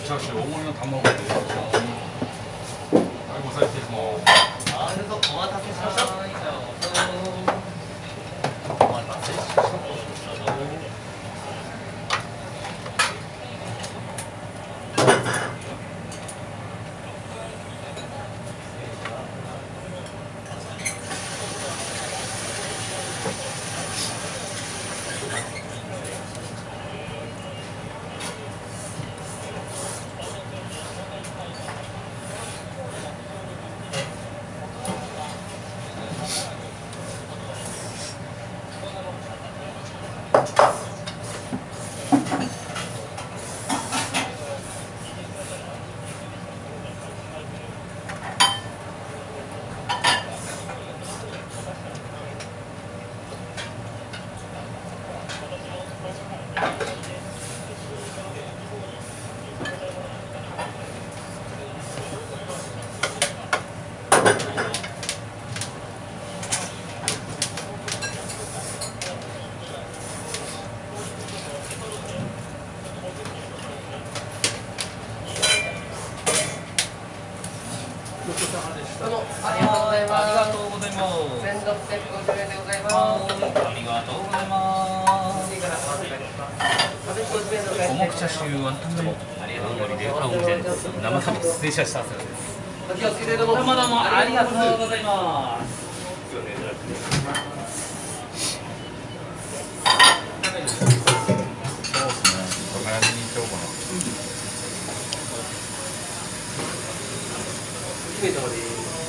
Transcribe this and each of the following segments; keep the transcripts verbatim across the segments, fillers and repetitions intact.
チャーシュー大盛りの卵で。はい、ごさい失礼します。 あ、どうぞお待たせしました。お待たせしました。 どうもありがとうございます。 ありがとうございます。 千六百五十円でございます。 ありがとうございます。五目チャーシューワンタンでもありがとうございます。青森で生食べ失礼しました。 お気をつけてどうぞ。 どうもどうもありがとうございます。 一名様です。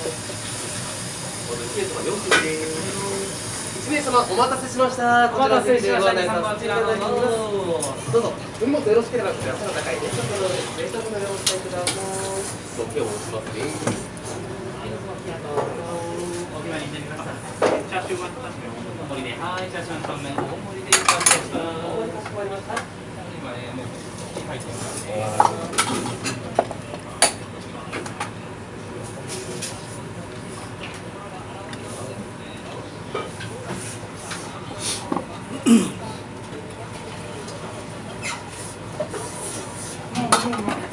一名様よん席です。一名様お待たせしました。 お待たせしました。 こちらの席でご案内させていただきます。どうぞ。文もよろしければこちら背の高い冷食の冷食のお伝えください。ご興味しますね。 お決まりになりました。チャーシューワンタン麺大盛りで、はい、チャーシューワンタン麺大盛りでいただきました。 お待たせしました。 今ね、もう入ってますね。 うん。